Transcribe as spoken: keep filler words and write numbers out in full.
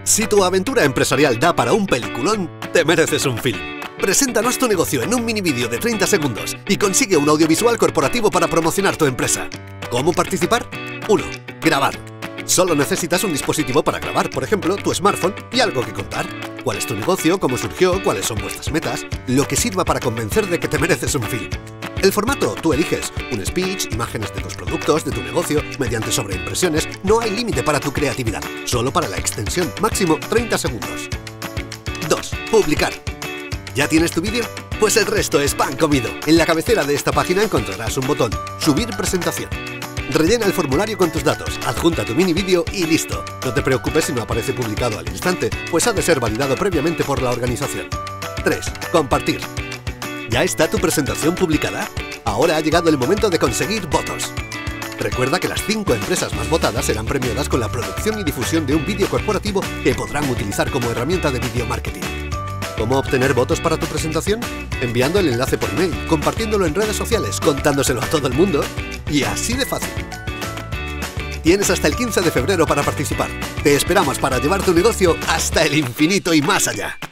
Si tu aventura empresarial da para un peliculón, te mereces un film. Preséntanos tu negocio en un mini vídeo de treinta segundos y consigue un audiovisual corporativo para promocionar tu empresa. ¿Cómo participar? uno. Grabar. Solo necesitas un dispositivo para grabar, por ejemplo, tu smartphone y algo que contar. ¿Cuál es tu negocio? ¿Cómo surgió? ¿Cuáles son vuestras metas? Lo que sirva para convencer de que te mereces un film. El formato tú eliges, un speech, imágenes de tus productos, de tu negocio, mediante sobreimpresiones. No hay límite para tu creatividad, solo para la extensión, máximo treinta segundos. dos. Publicar. ¿Ya tienes tu vídeo? Pues el resto es pan comido. En la cabecera de esta página encontrarás un botón, Subir presentación. Rellena el formulario con tus datos, adjunta tu mini vídeo y listo. No te preocupes si no aparece publicado al instante, pues ha de ser validado previamente por la organización. tres. Compartir. ¿Ya está tu presentación publicada? Ahora ha llegado el momento de conseguir votos. Recuerda que las cinco empresas más votadas serán premiadas con la producción y difusión de un vídeo corporativo que podrán utilizar como herramienta de video marketing. ¿Cómo obtener votos para tu presentación? Enviando el enlace por email, compartiéndolo en redes sociales, contándoselo a todo el mundo y así de fácil. Tienes hasta el quince de febrero para participar. Te esperamos para llevar tu negocio hasta el infinito y más allá.